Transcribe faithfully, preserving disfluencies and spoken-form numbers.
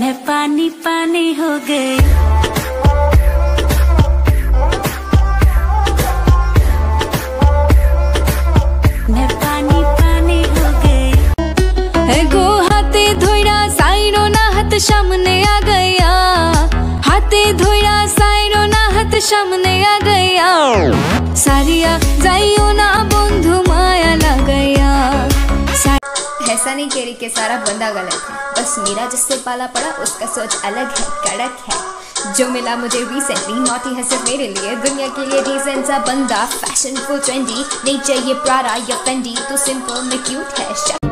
मैं पानी पानी हो गई। मैं पानी पानी हो गई। है गो हाथे धोइरा साइरो ना हाथ सामने आ गया। हाथे धोइरा साइरो ना हाथ सामने आ गया। सारिया जाइयो ना बंधु माया लग गया। ऐसा नहीं कह रही कि सारा बंदा गलत है, बस मेरा जिससे पाला पड़ा उसका सोच अलग है, कड़क है। जो मिला मुझे रिसेंटली नॉटी है सिर्फ मेरे लिए, दुनिया के लिए डिसेंट सा बंदा, फैशन फुल ट्रेंडी, नहीं चाहिए प्राडा या फेंडी, तो सिंपल में क्यूट है।